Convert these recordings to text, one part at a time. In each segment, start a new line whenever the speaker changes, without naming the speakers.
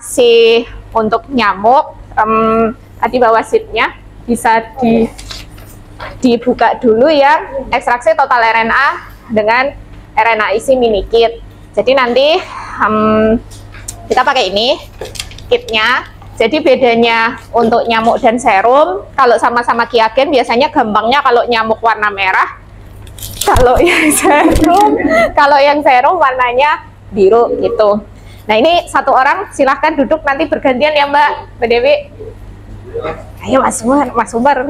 Si untuk nyamuk, tadi bawah sheetnya bisa dibuka dulu ya, ekstraksi total RNA dengan RNA isi mini kit. Jadi nanti kita pakai ini kitnya. Jadi bedanya untuk nyamuk dan serum, kalau sama-sama Kiagen biasanya gampangnya kalau nyamuk warna merah, kalau yang serum warnanya biru gitu. Nah ini satu orang silahkan duduk, nanti bergantian ya Mbak Dewi. Ayo Mas Umar.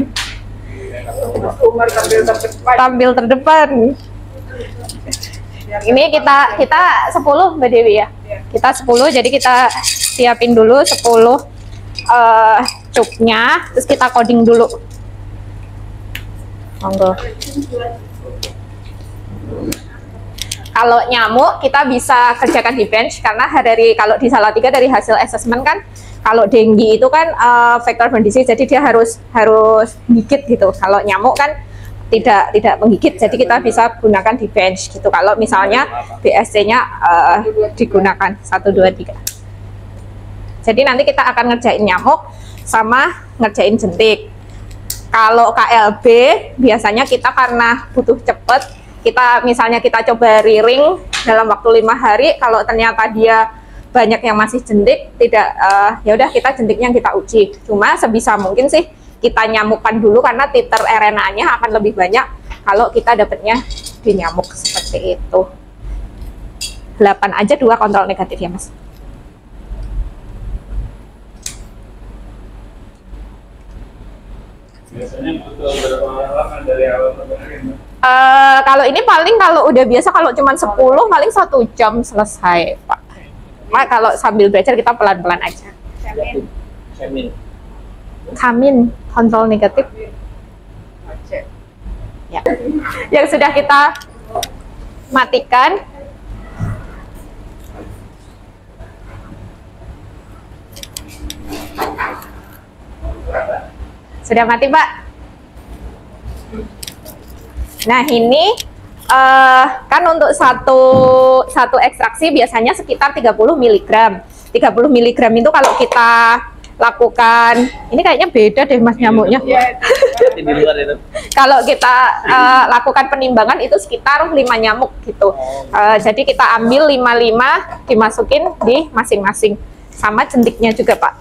Tampil terdepan. Ini kita 10 Mbak Dewi ya. Kita 10, jadi kita siapin dulu 10 cupnya, terus kita coding dulu. Monggo. Kalau nyamuk kita bisa kerjakan di bench karena kalau di Salatiga dari hasil assessment kan, kalau dengue itu kan vector borne disease, jadi dia harus gigit gitu. Kalau nyamuk kan tidak menggigit, jadi kita bisa gunakan di bench gitu. Kalau misalnya BSC-nya digunakan 1, 2, 3. Jadi nanti kita akan ngerjain nyamuk sama ngerjain jentik. Kalau KLB biasanya kita karena butuh cepet, misalnya kita coba riring dalam waktu 5 hari, kalau ternyata dia banyak yang masih jentik, ya udah kita jentiknya kita uji. Cuma sebisa mungkin sih kita nyamukkan dulu karena titer RNA-nya akan lebih banyak kalau kita dapatnya di nyamuk seperti itu. 8 aja 2 kontrol negatif ya Mas.
Biasanya butuh berapa lama dari awal sampai
kalau ini paling kalau udah biasa kalau cuma 10 paling 1 jam selesai Pak. Pak kalau sambil belajar kita pelan-pelan aja. Kamin kontrol negatif. Ya. Yang sudah kita matikan. Sudah mati Pak. Nah ini kan untuk satu ekstraksi biasanya sekitar 30 mg. 30 mg itu kalau kita lakukan, ini kayaknya beda deh Mas nyamuknya. Kalau kita lakukan penimbangan itu sekitar 5 nyamuk gitu. Jadi kita ambil 5 dimasukin di masing-masing, sama jentiknya juga Pak.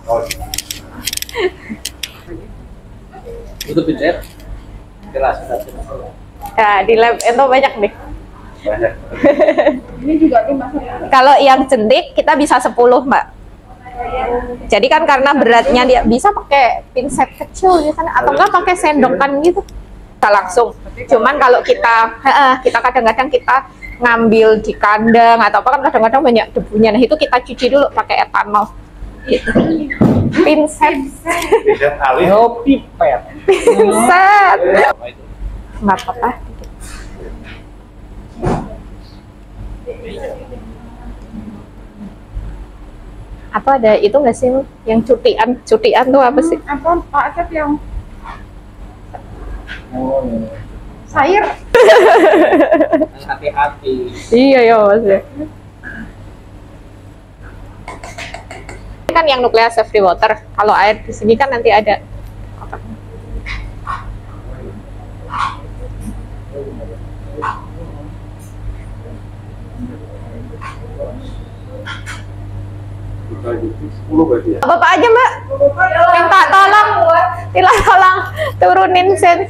Itu pinter, jelas.
Ya, di lab itu banyak deh.
Banyak.
Ini juga nih Mas.
Kalau yang jentik kita bisa 10 Mbak. Jadi kan karena beratnya dia bisa pakai pinset kecil gitu kan, atau enggak pakai sendokan gitu. Kita langsung. Cuman kalau kita kadang-kadang kita ngambil di kandang atau apa kan kadang-kadang banyak debunya. Nah itu kita cuci dulu pakai etanol. Gitu. Pinset.
Pinset alih. Oh, pipet.
Pinset. Nggak apa-apa. Apa ada itu nggak sih yang cutian tuh apa sih?
Apa Pak Asep yang sayur?
Hati-hati.
Iya ya Mas. Ini kan yang nuclease free water. Kalau air di sini kan nanti ada apa? Bapak aja Mbak, minta tolong turunin sen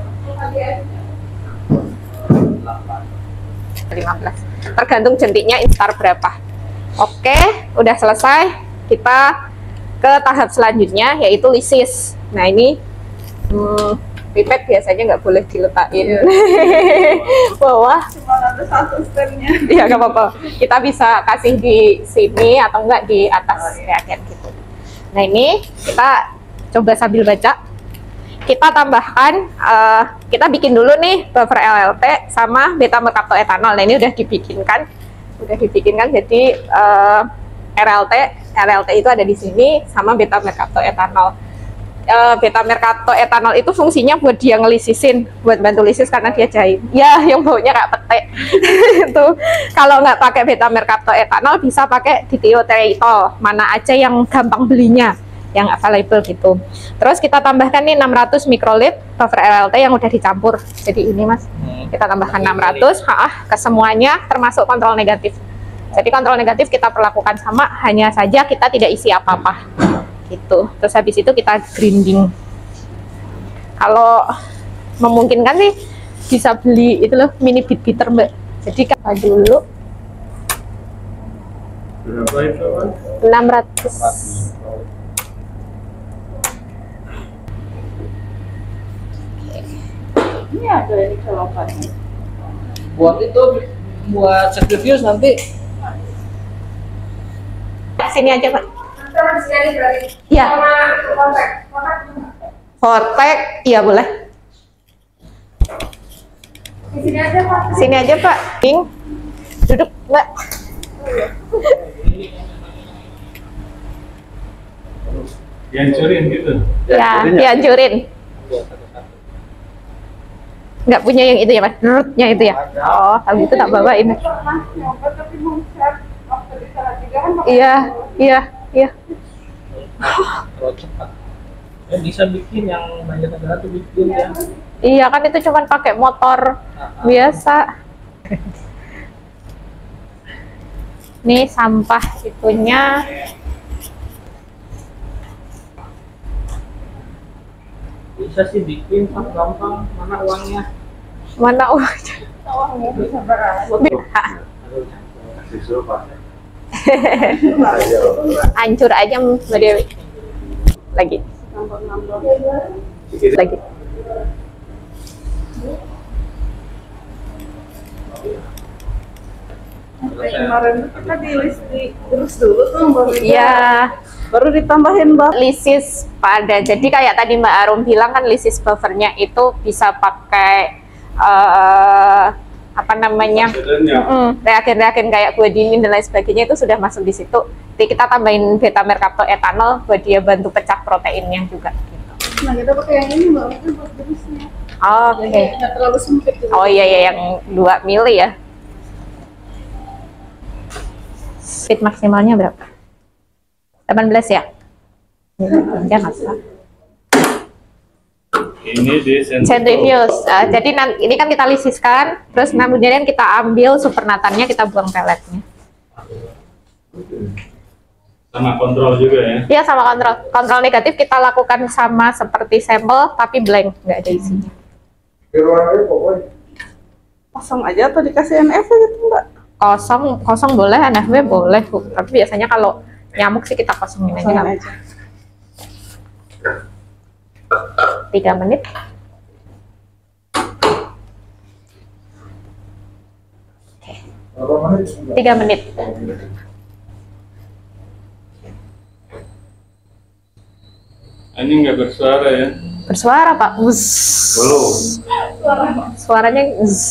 15, tergantung jentiknya instar berapa. Oke, udah selesai, kita ke tahap selanjutnya yaitu lisis. Nah ini pipet biasanya nggak boleh diletakin bawah.
Cuma ada 1 stemnya.
Ya nggak apa-apa. Kita bisa kasih di sini atau enggak di atas reagen gitu. Nah ini kita coba sambil baca. Kita tambahkan, kita bikin dulu nih buffer LLT sama beta mercaptoetanol. Nah ini udah dibikinkan. Jadi RLT itu ada di sini sama beta mercaptoetanol. beta mercato etanol itu fungsinya buat dia ngelisisin, buat bantu lisis karena dia jahit. Ya, yang baunya kayak pete. Itu kalau nggak pakai beta mercato etanol bisa pakai dithioteitol. Mana aja yang gampang belinya, yang available gitu. Terus kita tambahkan nih 600 mikrolit buffer LLT yang udah dicampur. Jadi ini Mas, kita tambahkan 600 ke semuanya termasuk kontrol negatif. Jadi kontrol negatif kita perlakukan sama, hanya saja kita tidak isi apa-apa gitu. Terus habis itu kita grinding. Kalau memungkinkan sih bisa beli itu loh mini beat bitter Mbak. Jadi kita dulu
Berapa itu, Mas?
600.
Ini ada ini colokannya.
Buat itu, buat sacrifice nanti.
Sini aja Pak. Iya. Fotek, iya boleh.
Di sini aja Pak.
Sini aja Pak. Ing, duduk Mbak.
Dihancurin gitu.
Ya, dihancurin. Nggak punya yang itu ya Mas? Nurutnya itu ya? Oh, kalau gitu tak bawain.
Pernah nyoba tapi mau share waktu di Salatiga kan pakai
Iya, iya, iya.
Kalau cepat. Ya, bisa bikin yang banyak negara tuh bikin ya.
Iya kan itu cuman pakai motor biasa. Nih sampah itunya.
Bisa sih bikin, gampang. Mana uangnya?
Mana uangnya?
uangnya bisa berapa.
Kasih suruh, Pak.
Hancur aja Mbak Dewi. Lagi. Lagi.
Kemarin kita di list terus dulu tuh baru
Iya,
baru ditambahin Mbak.
lisis pada. Jadi kayak tadi Mbak Arum bilang kan lisis buffernya itu bisa pakai apa namanya? Reagen-reagen kayak guanidin dan lain sebagainya itu sudah masuk di situ. Jadi kita tambahin beta mercato etanol buat dia bantu pecah proteinnya juga gitu.
Nah kita pakai yang ini Mbak, itu buat jenisnya.
Oke.
Nggak terlalu sempit gitu.
Oh iya ya, yang 2 mili ya. Speed maksimalnya berapa? 18 ya? Ya masalah.
Ini di
Centrifuge. Jadi ini kan kita lisiskan, terus kemudian kita ambil supernatannya, kita buang peletnya.
sama kontrol juga ya.
Iya sama kontrol. Kontrol negatif kita lakukan sama seperti sampel, tapi blank, nggak ada isinya.
Kosong aja atau dikasih NF gitu Mbak?
Kosong boleh, NFW boleh, Bu. Tapi biasanya kalau nyamuk sih kita kosongin aja.
Kosongin
nggak
aja.
3 menit. Oke. 3 menit.
Ini nggak bersuara ya?
Bersuara Pak. Wuss.
Belum.
Suaranya wuss.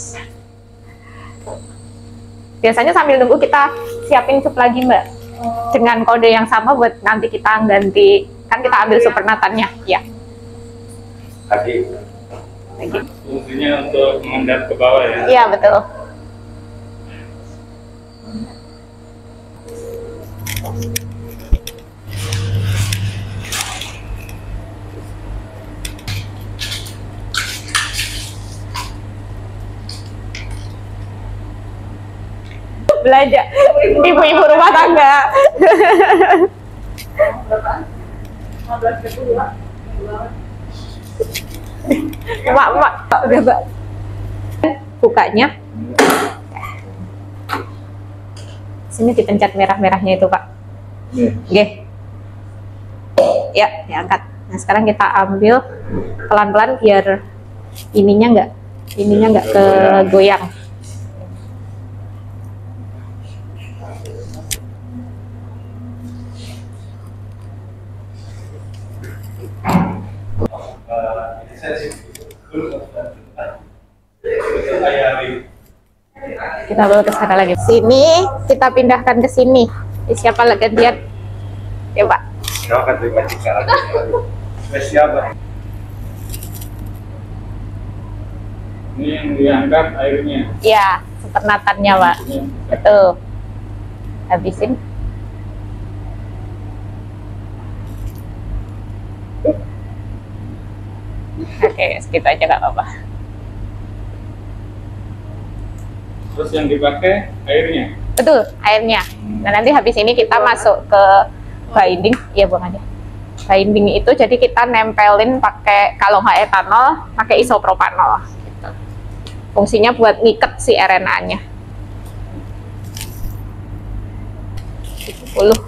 Biasanya sambil nunggu kita siapin cup lagi Mbak. Dengan kode yang sama buat nanti kita ganti. Kan kita ambil supernatannya. Ya.
Lagi.
Lagi.
Fungsinya untuk mengendap ke bawah ya?
Iya betul. Belanja ibu-ibu rumah tangga.
Berapaan? 15.000 Mbak.
Mak, udah Mbak. Bukanya. Sini dipencet merah-merahnya itu Pak. Oke. Ya, diangkat. Nah sekarang kita ambil pelan-pelan biar ininya nggak kegoyang. Kita bawa ke sana lagi. Sini kita pindahkan ke sini. Siapa lagi gantian? Ya Pak.
spesial Pak. Ini yang diangkat airnya.
Ya, peternakannya Pak. Betul. Habisin. Oke, segitu aja nggak apa-apa.
Terus yang dipakai airnya.
Betul, airnya. Nah, nanti habis ini kita masuk ke binding. Iya, buang aja. Binding itu jadi kita nempelin pakai, kalau nggak etanol, pakai isopropanol. Gitu. Fungsinya buat ngiket si RNA-nya. 70.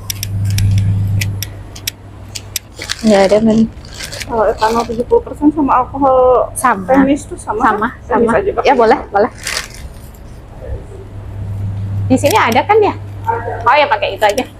Nggak ada men.
Kalau etanol 70% sama alkohol
Sama.
teknis tuh sama.
Sama.
Teknis aja, Pak.
Ya boleh, boleh. Di sini ada kan ya? Oh ya pakai itu aja.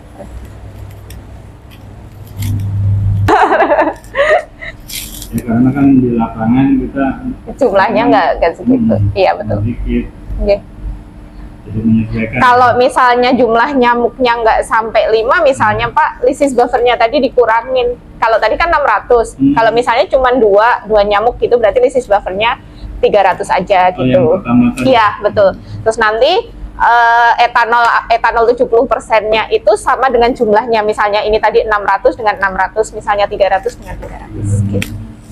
Ya, karena kan di lapangan kita
Jumlahnya nggak segitu. Iya betul.
sedikit,
Oke.
jadi menyesuaikan.
Kalau misalnya jumlah nyamuknya nggak sampai 5, misalnya Pak, lysis buffernya tadi dikurangin. Kalau tadi kan 600. Kalau misalnya cuma dua nyamuk gitu, berarti lysis buffernya 300 aja
Oh,
gitu.
yang pertama tadi.
Iya, betul. Terus nanti etanol 70%-nya itu sama dengan jumlahnya. Misalnya ini tadi 600 dengan 600, misalnya 300 dengan 300 gitu.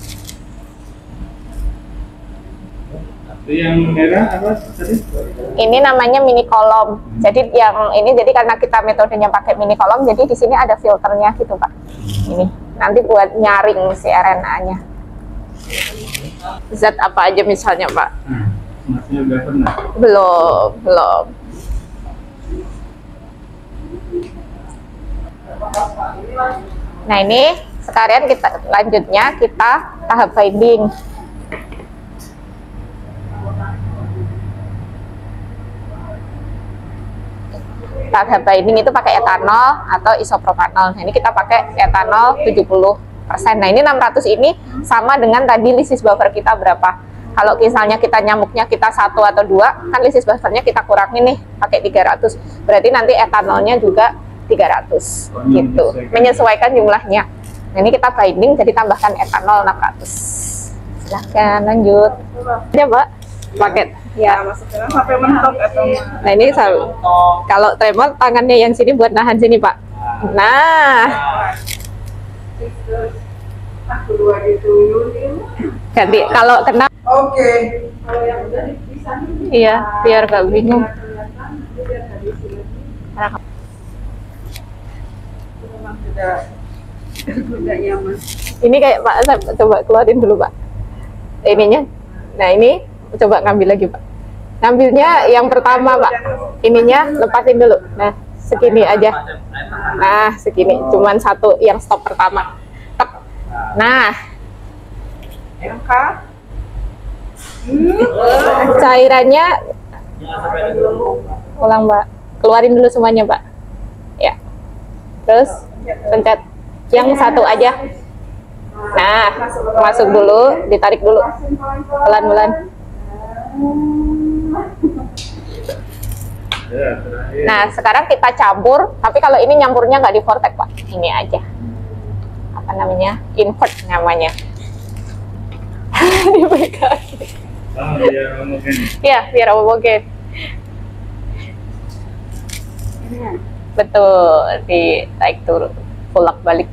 Itu yang merah apa tadi?
Ini namanya mini kolom. Jadi yang ini jadi karena kita metodenya pakai mini kolom, jadi di sini ada filternya gitu Pak. Ini nanti buat nyaring si RNA-nya. Zat apa aja misalnya Pak?
Nah, masnya udah pernah.
Belum. Nah ini sekalian kita lanjutnya kita tahap binding. Tahap binding itu pakai etanol atau isopropanol. Nah, ini kita pakai etanol 70%. Nah, ini 600 ini sama dengan tadi lysis buffer kita berapa. Kalau misalnya kita nyamuknya kita 1 atau 2, kan lysis buffernya kita kurangin nih, pakai 300. Berarti nanti etanolnya juga 300 gitu. Menyesuaikan jumlahnya. Nah, ini kita binding jadi tambahkan etanol 600. Silahkan lanjut. Ya, Mbak. Paket. Ya.
Masukin sampai mentok atau
Nah ini kalau tremor tangannya yang sini buat nahan sini Pak. Nah
aku dua dulu.
ganti kalau kena.
Oke. Kalau yang udah dipisahin.
Iya biar gak bingung.
Memang sudah nyaman.
Ini kayak Pak, coba keluarin dulu Pak. Ininya. Nah ini coba ngambil lagi Pak. Ngambilnya yang pertama Pak. Ininya lepasin dulu. Nah segini aja. Nah segini. Cuman satu yang stop pertama. Tek. Nah
Angkat.
cairannya ulang Mbak. Keluarin dulu semuanya Pak. Ya. Terus pencet yang satu aja. Nah masuk dulu. Ditarik dulu. Pelan-pelan.
Ya, terakhir.
Nah, sekarang kita campur, tapi kalau ini nyampurnya nggak di vortex, Pak. Ini aja. Apa namanya? Invert namanya. Dipegang.
Oh, biar homogen.
Iya, biar homogen. Betul, ditarik turun, bolak balik.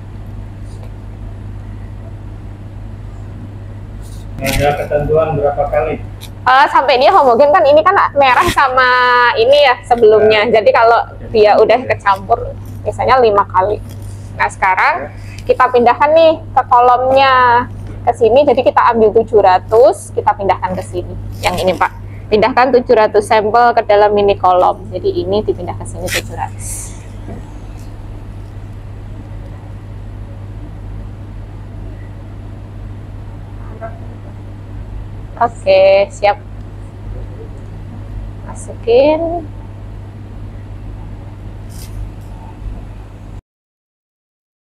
Ada ketentuan berapa kali?
Sampai dia homogen kan ini kan merah sama ini ya sebelumnya. Jadi kalau dia udah kecampur biasanya 5 kali. Nah sekarang kita pindahkan nih ke kolomnya ke sini. Jadi kita ambil 700, kita pindahkan ke sini. Yang ini Pak, pindahkan 700 sampel ke dalam mini kolom. Jadi ini dipindah ke sini 700. Oke, siap. Masukin.